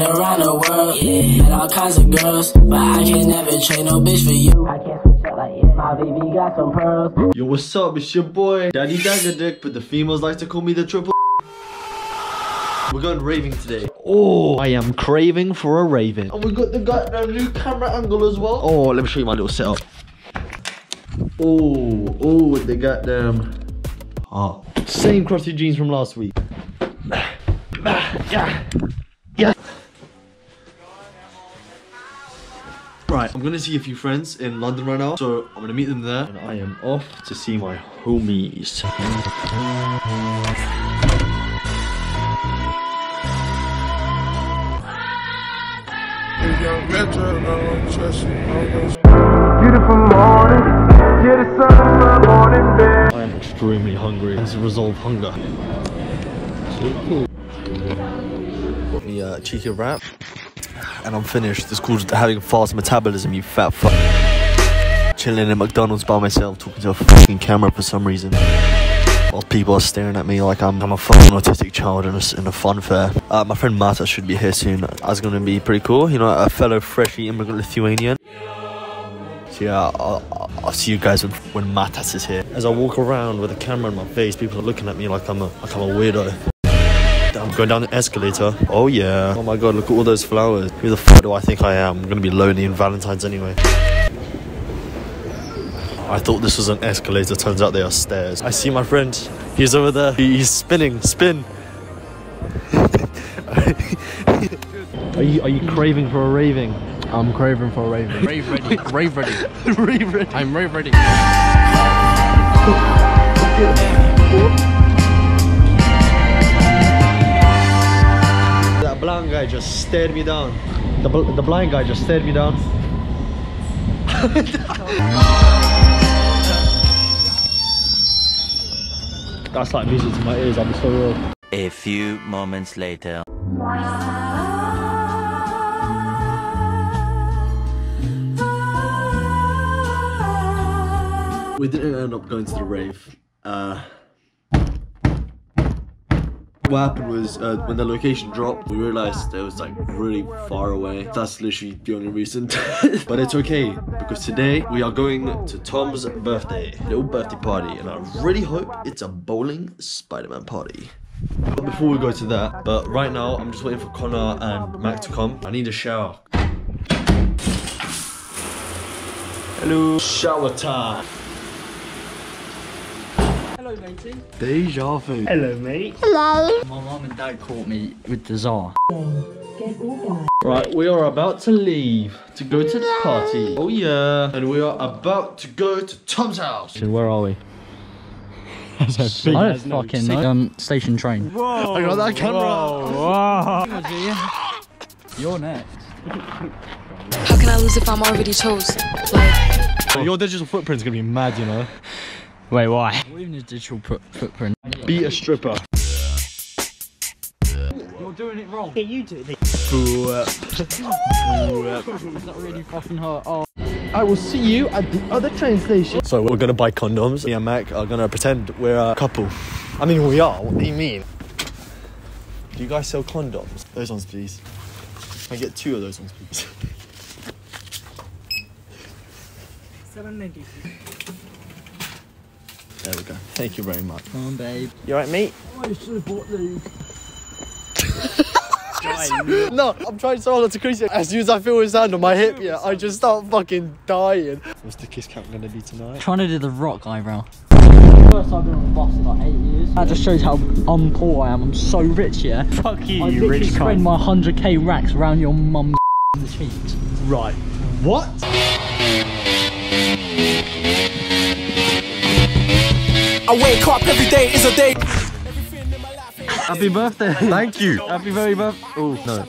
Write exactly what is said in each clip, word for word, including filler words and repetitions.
around the world, yeah. Met all kinds of girls, but I can never trade no bitch for you. I can't switch up like, yeah, my baby got some pearls. Yo, what's up? It's your boy, Daddy Dagger Dick, but the females like to call me the triple. We're going raving today. Oh, I am craving for a raving. And we got the goddamn new camera angle as well. Oh, let me show you my little setup. Oh, oh, with the goddamn. Oh, same crusty jeans from last week. Yeah, yeah. Right, I'm gonna see a few friends in London right now, so I'm gonna meet them there. And I am off to see my homies. Beautiful morning, yeah, the sun in my morning bed. I am extremely hungry. Let's resolve hunger. Got me a cheeky wrap, and I'm finished. It's called having fast metabolism, you fat fuck. Chilling in McDonald's by myself, talking to a fucking camera for some reason. While people are staring at me like I'm, I'm a fucking autistic child in a, in a fun fair. Uh, my friend Mata should be here soon. That's gonna be pretty cool. You know, a fellow freshly immigrant Lithuanian. So yeah, I'll, I'll, I'll see you guys when, when Matas is here. As I walk around with a camera in my face, people are looking at me like I'm a, like I'm a weirdo. I'm going down the escalator. Oh yeah. Oh my god, look at all those flowers. Who the fuck do I think I am? I'm gonna be lonely in Valentine's anyway. I thought this was an escalator, turns out they are stairs. I see my friend, he's over there. He, he's spinning, spin. Are you, are you craving for a raving? I'm craving for a raving. Rave ready, rave ready. Rave ready. I'm rave ready. That blind guy just stared me down. The, bl the blind guy just stared me down. That's like music to my ears, I'll be so real. A few moments later. We didn't end up going to the rave. Uh, what happened was uh, when the location dropped, we realized it was like really far away. That's literally the only reason. But it's okay, because today we are going to Tom's birthday, little birthday party, and I really hope it's a bowling Spider-Man party. But before we go to that, but right now I'm just waiting for Connor and Mac to come. I need a shower. Hello. Shower time. Hello, matey. Deja vu. Hello, mate. Hello. My mum and dad caught me with the Tsar. Right, we are about to leave to go to the party. Oh yeah. And we are about to go to Tom's house. And where are we? I don't fucking know. Um, station train. Whoa, I got that camera. Whoa. You're next. How can I lose if I'm already chose? Like, Your digital footprint's gonna be mad, you know. Wait, why? What even is digital footprint? Be a stripper. You're doing it wrong. Yeah, you do it. It's not really fucking hard. Oh. I will see you at the other train station. So we're gonna buy condoms. Me and Mac are gonna pretend we're a couple. I mean, we are. What do you mean? Do you guys sell condoms? Those ones, please. Can I get two of those ones, please? seven ninety. There we go. Thank you very much. Come on, babe. You alright, mate? I should have bought these. No, I'm trying so hard not to crease it. As soon as I feel his hand on my hip, yeah, I just start fucking dying. What's the kiss count gonna be tonight? Trying to do the rock eyebrow. First I've been on the bus in like eight years. That just shows how um, poor I am. I'm so rich, yeah. Fuck you, I you rich cunt. I spend my one hundred K racks around your mum's in the cheeks. Right. What? I wake up every day is a day. Happy birthday. Thank you. Happy very birthday. Oh, no.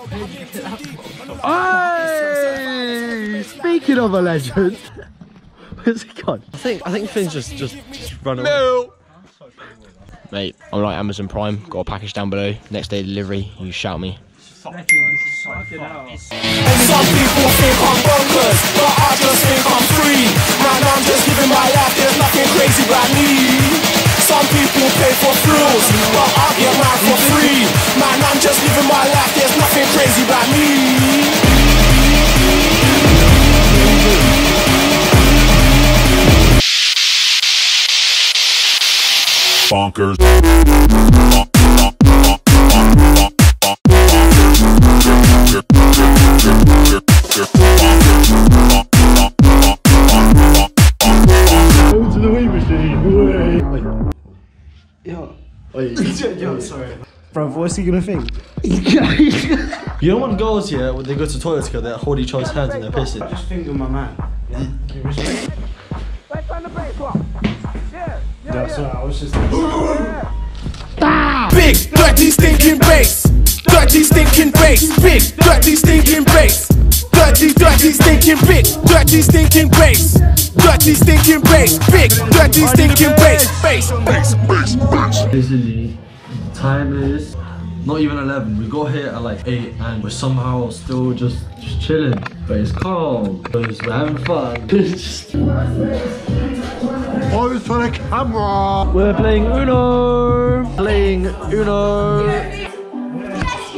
Hey! Speaking of a legend. Where's he gone? I think I think Finn's just just just run away. No. Mate, I'm like Amazon Prime, got a package down below, next day delivery, you shout me. And some people think I'm bonkers, but I just think I'm free. Man, I'm just living my life, there's nothing crazy about me. Some people pay for thrills, but I get mine for free. Man, I'm just living my life, there's nothing crazy about me. bonkers. Go to the wee machine. Wait. Yo. Wait. Yo, sorry. Bro, what's he gonna think? You know when girls here, when they go to the toilet together, they hold each other's hands and they're pissing. Just finger my man. Yeah. That's what I was just. Big, dirty, stinking bass. Dirty, stinking bass. Big, dirty, stinking bass. Dirty, dirty, stinking big. Dirty, stinking bass. Dirty, stinking bass. Big, dirty, stinking bass. Bass, bass, bass, bass. Basically, time is not even eleven. We got here at like eight and we're somehow still just, just chilling. But it's calm because we're having fun. Just... Always for the camera. We're playing Uno. Playing Uno. Yes, yes,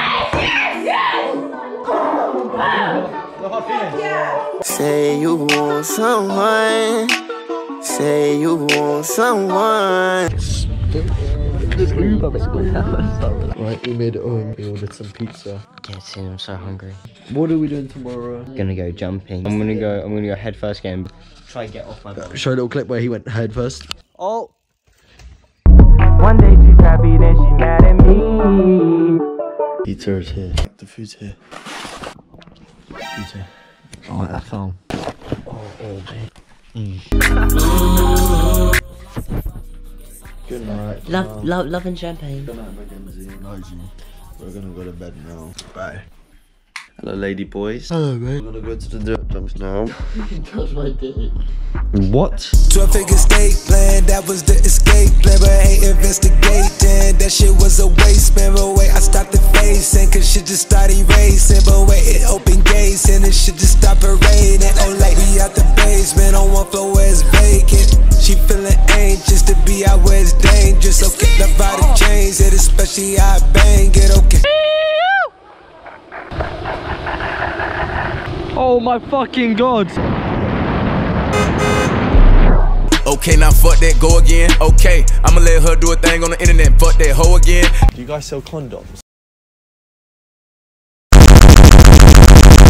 yes. Say you want someone. Say you want someone. Right, we made it home. We ordered some pizza. Get in, I'm so hungry. What are we doing tomorrow? Gonna go jumping. I'm gonna go. I'm gonna go head first game. Try to get off my body. Show a little clip where he went head first. Oh. One day she's happy, then she mad at me. Pizza is here. The food's here. Food's here. I like that film. Oh, oh, babe. Mm. Good night. Love, love, love and champagne. Good night, Mackenzie. Night, G. We're gonna go to bed now. Bye. Hello, lady boys. Hello, mate. We're gonna go to the dirt jumps now. Touch my dick. What? twelve figure state plan, that was the escape plan, but ain't investigating. That shit was a waste, man. But wait, I stopped the facing, cause shit just started racing. But wait, it opened gates, and it shit just stopped parading. Oh, like we out the basement on one floor where it's vacant. She feeling anxious to be out where it's dangerous. Okay, the body change it, especially how I bang it. Okay. Oh my fucking god. Okay, now fuck that, go again. Okay, I'ma let her do a thing on the internet, fuck that hoe again. Do you guys sell condoms?